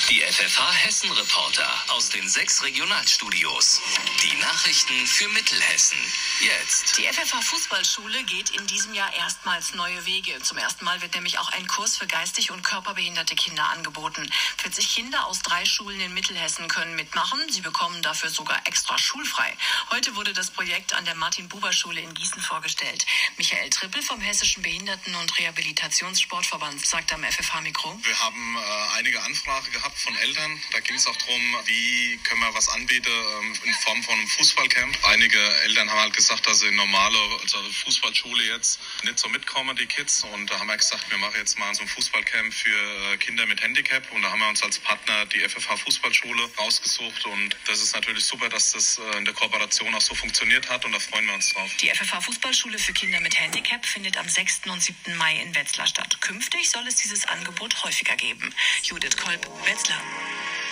Die FFH Hessen Reporter aus den 6 Regionalstudios. Die Nachrichten für Mittelhessen. Jetzt. Die FFH Fußballschule geht in diesem Jahr erstmals neue Wege. Zum ersten Mal wird nämlich auch ein Kurs für geistig und körperbehinderte Kinder angeboten. 40 Kinder aus 3 Schulen in Mittelhessen können mitmachen. Sie bekommen dafür sogar extra schulfrei. Heute wurde das Projekt an der Martin-Buber-Schule in Gießen vorgestellt. Michael Trippel vom Hessischen Behinderten- und Rehabilitationssportverband sagt am FFH-Mikro: Wir haben einige Anfragen gehabt von Eltern. Da ging es auch darum, wie können wir was anbieten in Form von einem Fußballcamp. Einige Eltern haben halt gesagt, dass sie in normale Fußballschule jetzt nicht so mitkommen, die Kids. Und da haben wir gesagt, wir machen jetzt mal so ein Fußballcamp für Kinder mit Handicap. Und da haben wir uns als Partner die FFH Fußballschule rausgesucht. Und das ist natürlich super, dass das in der Kooperation auch so funktioniert hat. Und da freuen wir uns drauf. Die FFH Fußballschule für Kinder mit Handicap findet am 6. und 7. Mai in Wetzlar statt. Künftig soll es dieses Angebot häufiger geben. Judith Kolb, Wetzlar.